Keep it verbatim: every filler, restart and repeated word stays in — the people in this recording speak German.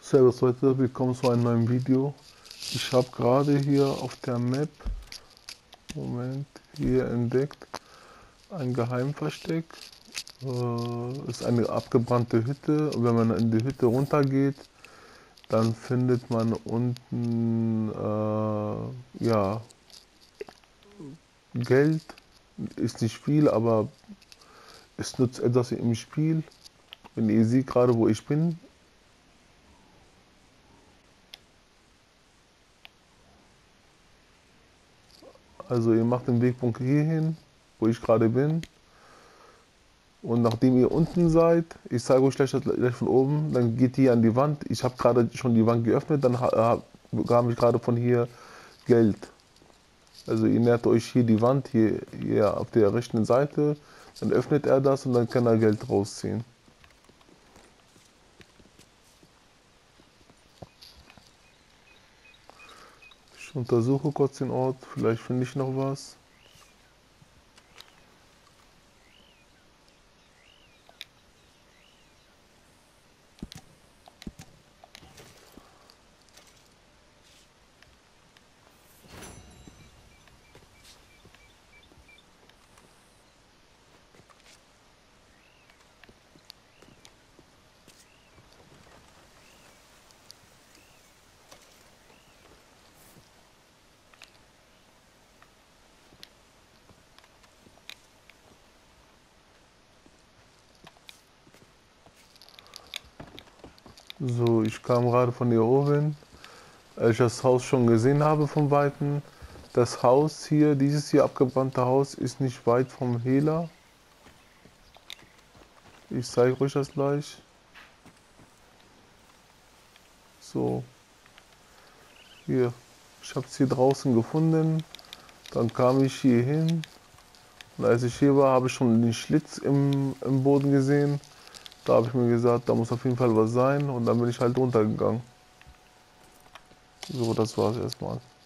Servus Leute, willkommen zu einem neuen Video. Ich habe gerade hier auf der Map, Moment, hier entdeckt, ein Geheimversteck. Äh, ist eine abgebrannte Hütte. Und wenn man in die Hütte runtergeht, dann findet man unten, äh, ja, Geld. Ist nicht viel, aber es nutzt etwas im Spiel. Wenn ihr seht gerade, wo ich bin, also ihr macht den Wegpunkt hierhin, wo ich gerade bin. Und nachdem ihr unten seid, ich zeige euch gleich, gleich von oben, dann geht ihr an die Wand. Ich habe gerade schon die Wand geöffnet, dann ha, bekam ich gerade von hier Geld. Also ihr nähert euch hier die Wand, hier, hier auf der rechten Seite, dann öffnet er das und dann kann er Geld rausziehen. Ich untersuche kurz den Ort, vielleicht finde ich noch was. So, ich kam gerade von hier oben, als ich das Haus schon gesehen habe von Weitem. Das Haus hier, dieses hier abgebrannte Haus, ist nicht weit vom Hehler. Ich zeige euch das gleich. So, hier, ich habe es hier draußen gefunden. Dann kam ich hier hin. Und als ich hier war, habe ich schon den Schlitz im, im Boden gesehen. Da habe ich mir gesagt, da muss auf jeden Fall was sein. Und dann bin ich halt runtergegangen. So, das war's erstmal.